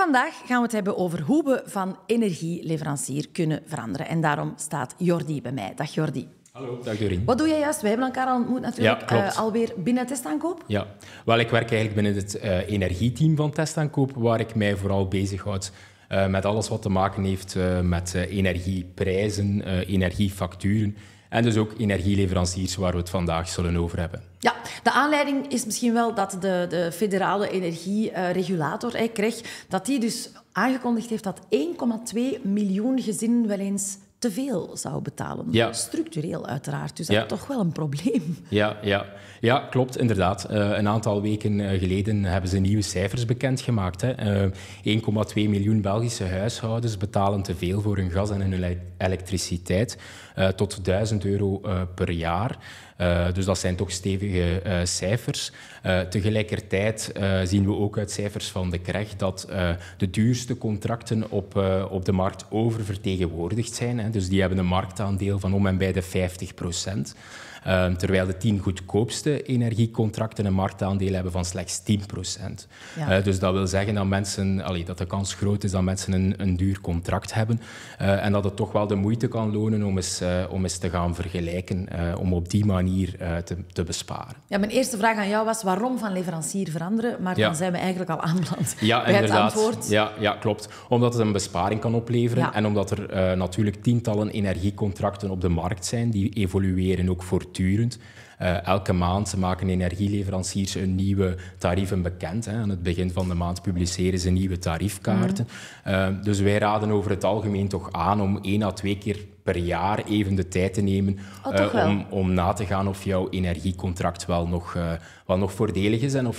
vandaag gaan we het hebben over hoe we van energieleverancier kunnen veranderen. En daarom staat Jordi bij mij. Dag Jordi. Hallo, dag Doreen. Wat doe jij juist? We hebben elkaar al ontmoet natuurlijk. Ja, klopt. Alweer binnen Testaankoop? Ja, wel, ik werk eigenlijk binnen het energieteam van Testaankoop, waar ik mij vooral bezighoud met alles wat te maken heeft met energieprijzen, energiefacturen en dus ook energieleveranciers waar we het vandaag zullen over hebben. Ja, de aanleiding is misschien wel dat de federale energieregulator, CREG, dat die dus aangekondigd heeft dat 1,2 miljoen gezinnen wel eens te veel zou betalen. Ja. Structureel uiteraard, dus dat is toch wel een probleem. Ja, klopt, inderdaad. Een aantal weken geleden hebben ze nieuwe cijfers bekendgemaakt. 1,2 miljoen Belgische huishoudens betalen te veel voor hun gas en hun elektriciteit, tot €1.000 per jaar. Dus dat zijn toch stevige cijfers. Tegelijkertijd zien we ook uit cijfers van de CREG dat de duurste contracten op de markt oververtegenwoordigd zijn. Hè. Dus die hebben een marktaandeel van om en bij de 50%. Terwijl de 10 goedkoopste energiecontracten een marktaandeel hebben van slechts 10%. Ja. Dus dat wil zeggen dat, dat de kans groot is dat mensen een duur contract hebben en dat het toch wel de moeite kan lonen om eens te gaan vergelijken, om op die manier te besparen. Ja, mijn eerste vraag aan jou was waarom van leverancier veranderen, maar dan zijn we eigenlijk al aanbeland bij inderdaad. Het antwoord. Ja, klopt. Omdat het een besparing kan opleveren en omdat er natuurlijk tientallen energiecontracten op de markt zijn die evolueren ook voortdurend. Elke maand maken energieleveranciers hun nieuwe tarieven bekend. Aan het begin van de maand publiceren ze nieuwe tariefkaarten. Dus wij raden over het algemeen toch aan om 1 à 2 keer per jaar even de tijd te nemen om na te gaan of jouw energiecontract wel nog voordelig is en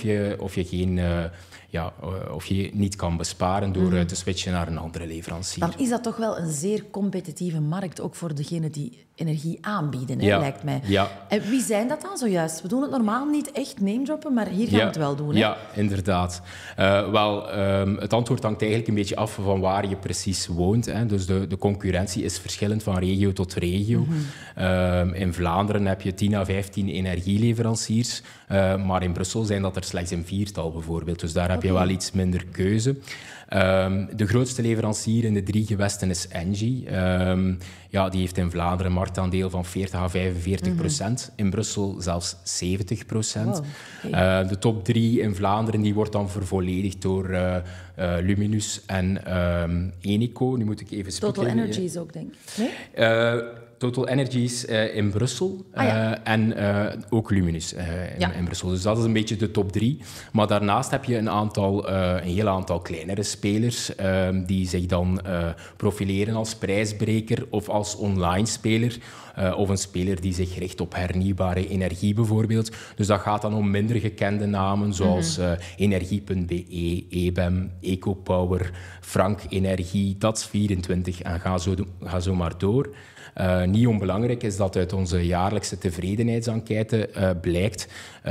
of je niet kan besparen door te switchen naar een andere leverancier. Dan is dat toch wel een zeer competitieve markt, ook voor degenen die energie aanbieden, lijkt mij. Ja. En wie zijn dat dan zojuist? We doen het normaal niet echt name-droppen, maar hier gaan we het wel doen. Hè? Ja, inderdaad. Het antwoord hangt eigenlijk een beetje af van waar je precies woont. Hè. Dus de concurrentie is verschillend van regio tot regio. In Vlaanderen heb je 10 à 15 energieleveranciers, maar in Brussel zijn dat er slechts een 4-tal bijvoorbeeld. Dus daar heb je wel iets minder keuze. De grootste leverancier in de 3 gewesten is Engie. Die heeft in Vlaanderen een marktaandeel van 40 à 45%. In Brussel zelfs 70%. De top 3 in Vlaanderen die wordt dan vervolledigd door Luminus en Eneco. Nu moet ik even spieken. Total Energies ook, denk ik. Nee? Total Energies in Brussel en ook Luminus in Brussel. Dus dat is een beetje de top 3. Maar daarnaast heb je een heel aantal kleinere spelers die zich dan profileren als prijsbreker of als online speler. Of een speler die zich richt op hernieuwbare energie bijvoorbeeld. Dus dat gaat dan om minder gekende namen zoals Energie.be, EBEM, EcoPower, Frank Energie, DATS24 en ga zo maar door. Niet onbelangrijk is dat uit onze jaarlijkse tevredenheidsenquête blijkt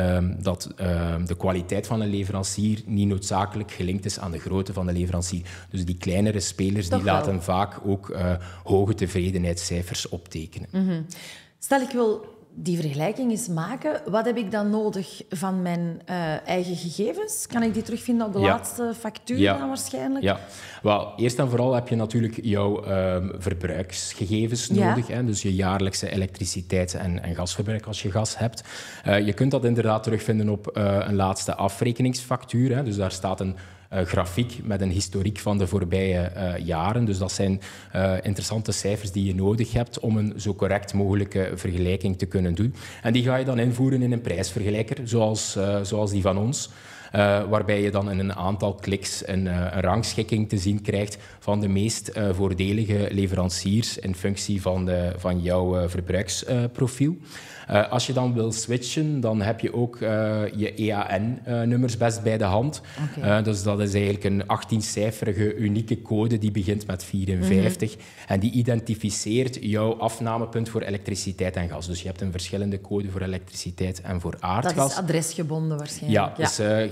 dat de kwaliteit van een leverancier niet noodzakelijk gelinkt is aan de grootte van de leverancier. Dus die kleinere spelers die laten vaak ook hoge tevredenheidscijfers optekenen. Stel, ik wil die vergelijking eens maken. Wat heb ik dan nodig van mijn eigen gegevens? Kan ik die terugvinden op de laatste factuur dan waarschijnlijk? Ja, wel, eerst en vooral heb je natuurlijk jouw verbruiksgegevens nodig. Hè? Dus je jaarlijkse elektriciteits- en gasverbruik als je gas hebt. Je kunt dat inderdaad terugvinden op een laatste afrekeningsfactuur. Hè? Dus daar staat een grafiek met een historiek van de voorbije jaren. Dus dat zijn interessante cijfers die je nodig hebt om een zo correct mogelijke vergelijking te kunnen doen. En die ga je dan invoeren in een prijsvergelijker, zoals die van ons. Waarbij je dan in een aantal kliks een rangschikking te zien krijgt van de meest voordelige leveranciers in functie van jouw verbruiksprofiel. Als je dan wil switchen, dan heb je ook je EAN-nummers best bij de hand. Dus dat is eigenlijk een 18-cijferige unieke code die begint met 54 en die identificeert jouw afnamepunt voor elektriciteit en gas. Dus je hebt een verschillende code voor elektriciteit en voor aardgas. Dat is adresgebonden waarschijnlijk. Ja, dus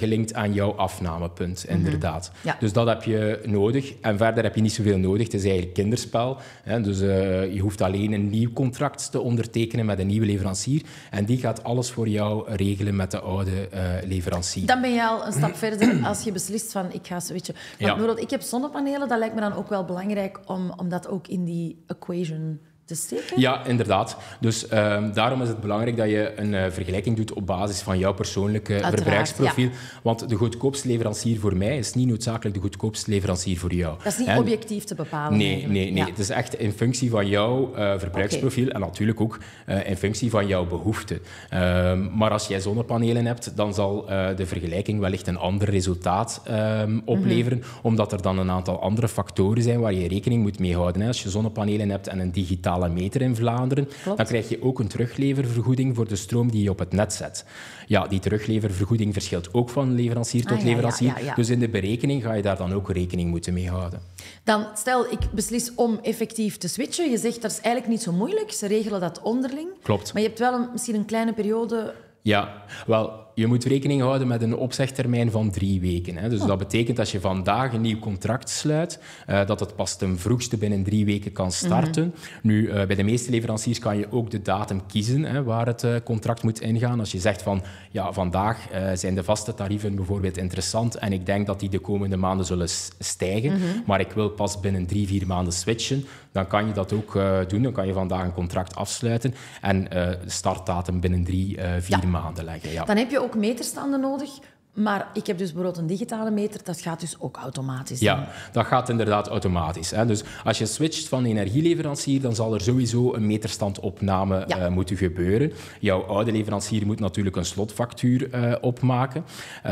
gelinkt aan jouw afnamepunt, inderdaad. Ja. Dus dat heb je nodig. En verder heb je niet zoveel nodig. Het is eigenlijk kinderspel. Hè. Dus je hoeft alleen een nieuw contract te ondertekenen met een nieuwe leverancier. En die gaat alles voor jou regelen met de oude leverancier. Dan ben je al een stap verder als je beslist van ik ga switchen. Want bijvoorbeeld, ik heb zonnepanelen, dat lijkt me dan ook wel belangrijk om dat ook in die equation te steken. Ja, inderdaad. Dus daarom is het belangrijk dat je een vergelijking doet op basis van jouw persoonlijke verbruiksprofiel. Ja. Want de goedkoopste leverancier voor mij is niet noodzakelijk de goedkoopste leverancier voor jou. Dat is niet objectief te bepalen. Nee. Ja. Het is echt in functie van jouw verbruiksprofiel en natuurlijk ook in functie van jouw behoeften. Maar als jij zonnepanelen hebt, dan zal de vergelijking wellicht een ander resultaat opleveren, omdat er dan een aantal andere factoren zijn waar je rekening moet mee houden. Als je zonnepanelen hebt en een digitale meter in Vlaanderen, dan krijg je ook een terugleververgoeding voor de stroom die je op het net zet. Ja, die terugleververgoeding verschilt ook van leverancier tot leverancier. Ja. Dus in de berekening ga je daar dan ook rekening moeten mee houden. Dan, stel, ik beslis om effectief te switchen. Je zegt, dat is eigenlijk niet zo moeilijk. Ze regelen dat onderling. Klopt. Maar je hebt wel misschien een kleine periode... Ja, wel, je moet rekening houden met een opzegtermijn van 3 weken. Hè. Dus dat betekent als je vandaag een nieuw contract sluit, dat het pas ten vroegste binnen 3 weken kan starten. Nu, bij de meeste leveranciers kan je ook de datum kiezen, hè, waar het contract moet ingaan. Als je zegt van, ja, vandaag zijn de vaste tarieven bijvoorbeeld interessant en ik denk dat die de komende maanden zullen stijgen, maar ik wil pas binnen 3-4 maanden switchen, dan kan je dat ook doen. Dan kan je vandaag een contract afsluiten en de startdatum binnen 3-4 maanden leggen. Ja. Dan heb je ook meterstanden nodig. Maar ik heb dus bijvoorbeeld een digitale meter, dat gaat dus ook automatisch. Ja, dat gaat inderdaad automatisch. Hè. Dus als je switcht van energieleverancier, dan zal er sowieso een meterstandopname moeten gebeuren. Jouw oude leverancier moet natuurlijk een slotfactuur opmaken.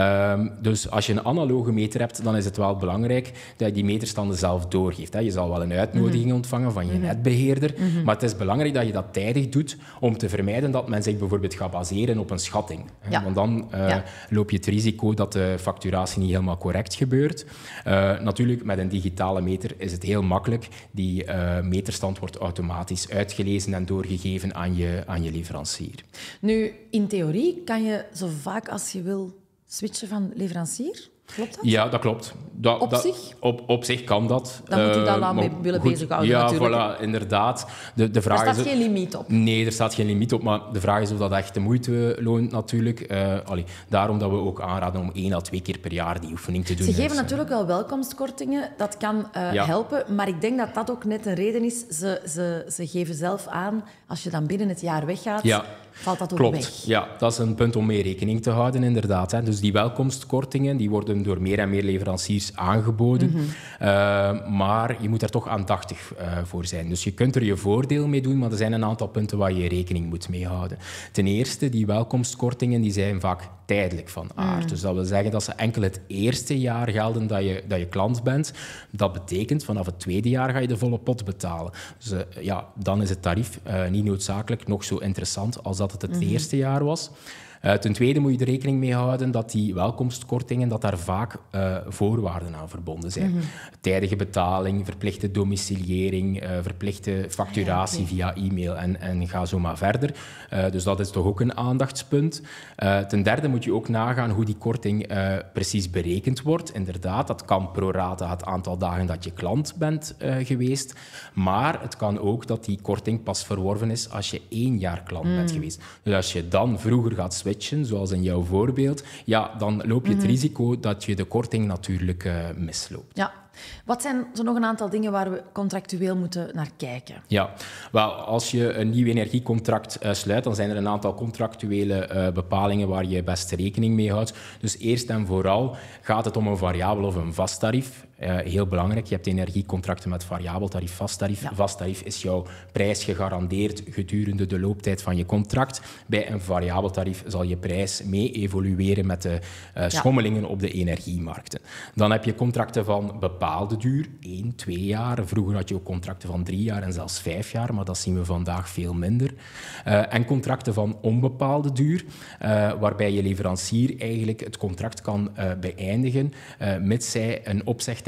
Dus als je een analoge meter hebt, dan is het wel belangrijk dat je die meterstanden zelf doorgeeft. Hè. Je zal wel een uitnodiging ontvangen van je netbeheerder, maar het is belangrijk dat je dat tijdig doet om te vermijden dat men zich bijvoorbeeld gaat baseren op een schatting. Hè. Ja. Want dan loop je het risico dat de facturatie niet helemaal correct gebeurt. Natuurlijk, met een digitale meter is het heel makkelijk. Die meterstand wordt automatisch uitgelezen en doorgegeven aan je leverancier. Nu, in theorie kan je zo vaak als je wil switchen van leverancier. Klopt dat? Ja, dat klopt. Op zich kan dat. Dan moet u daar lang mee willen bezighouden, natuurlijk. Ja, voilà, inderdaad. De vraag er staat geen limiet op. Nee, er staat geen limiet op, maar de vraag is of dat echt de moeite loont, natuurlijk. Daarom dat we ook aanraden om 1 à 2 keer per jaar die oefening te doen. Ze geven natuurlijk wel welkomstkortingen, dat kan helpen, maar ik denk dat dat ook net een reden is. Ze geven zelf aan, als je dan binnen het jaar weggaat, valt dat ook weg. Ja, dat is een punt om mee rekening te houden, inderdaad. Hè. Dus die welkomstkortingen die worden door meer en meer leveranciers aangeboden. Maar je moet er toch aandachtig voor zijn. Dus je kunt er je voordeel mee doen, maar er zijn een aantal punten waar je rekening moet mee houden. Ten eerste, die welkomstkortingen die zijn vaak tijdelijk van aard. Dus dat wil zeggen dat ze enkel het eerste jaar gelden dat je klant bent. Dat betekent, vanaf het tweede jaar ga je de volle pot betalen. Dus dan is het tarief niet noodzakelijk nog zo interessant als dat het eerste jaar was. Ten tweede moet je er rekening mee houden dat die welkomstkortingen, dat daar vaak voorwaarden aan verbonden zijn. Tijdige betaling, verplichte domiciliëring, verplichte facturatie via e-mail en ga zo maar verder. Dus dat is toch ook een aandachtspunt. Ten derde moet je ook nagaan hoe die korting precies berekend wordt. Inderdaad, dat kan pro rata het aantal dagen dat je klant bent geweest. Maar het kan ook dat die korting pas verworven is als je 1 jaar klant bent geweest. Dus als je dan vroeger gaat switchen, zoals in jouw voorbeeld, dan loop je het risico dat je de korting natuurlijk misloopt. Ja. Wat zijn zo nog een aantal dingen waar we contractueel moeten naar kijken? Ja, wel, als je een nieuw energiecontract sluit, dan zijn er een aantal contractuele bepalingen waar je best rekening mee houdt. Dus eerst en vooral gaat het om een variabel of een vast tarief. Heel belangrijk, je hebt energiecontracten met variabel tarief, vast tarief. Ja. Vast tarief is jouw prijs gegarandeerd gedurende de looptijd van je contract. Bij een variabel tarief zal je prijs mee evolueren met de schommelingen op de energiemarkten. Dan heb je contracten van bepaalde duur, 1, 2 jaar. Vroeger had je ook contracten van 3 jaar en zelfs 5 jaar, maar dat zien we vandaag veel minder. En contracten van onbepaalde duur, waarbij je leverancier eigenlijk het contract kan beëindigen, mits zij een opzegtermijn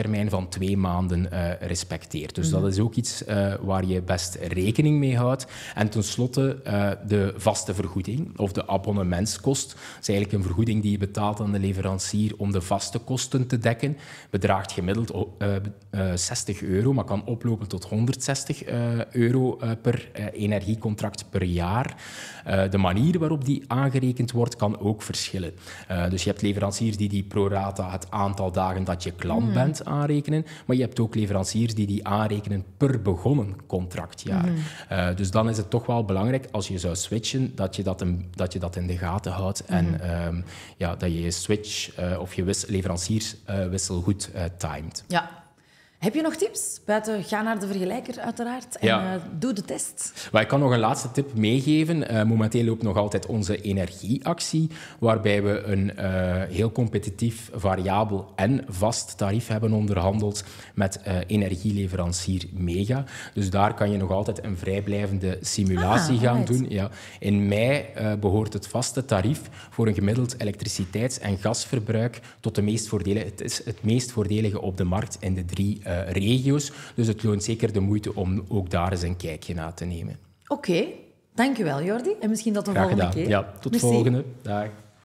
betaaltermijn van 2 maanden respecteert. Dus dat is ook iets waar je best rekening mee houdt. En tenslotte de vaste vergoeding of de abonnementskost. Dat is eigenlijk een vergoeding die je betaalt aan de leverancier om de vaste kosten te dekken. Bedraagt gemiddeld €60, maar kan oplopen tot €160 per energiecontract per jaar. De manier waarop die aangerekend wordt, kan ook verschillen. Dus je hebt leveranciers die pro rata het aantal dagen dat je klant bent aanrekenen, maar je hebt ook leveranciers die aanrekenen per begonnen contractjaar. Dus dan is het toch wel belangrijk, als je zou switchen, dat je dat in de gaten houdt en dat je je switch of je leverancierswissel goed timed. Ja. Heb je nog tips? Buiten ga naar de vergelijker uiteraard en doe de test. Maar ik kan nog een laatste tip meegeven. Momenteel loopt nog altijd onze energieactie, waarbij we een heel competitief, variabel en vast tarief hebben onderhandeld met energieleverancier Mega. Dus daar kan je nog altijd een vrijblijvende simulatie gaan doen. Ja. In mei behoort het vaste tarief voor een gemiddeld elektriciteits- en gasverbruik tot de meest voordelige. Het is het meest voordelige op de markt in de 3 regio's. Dus het loont zeker de moeite om ook daar eens een kijkje naar te nemen. Oké, dankjewel Jordi. En misschien tot de volgende keer. Ja, tot de volgende. Dag.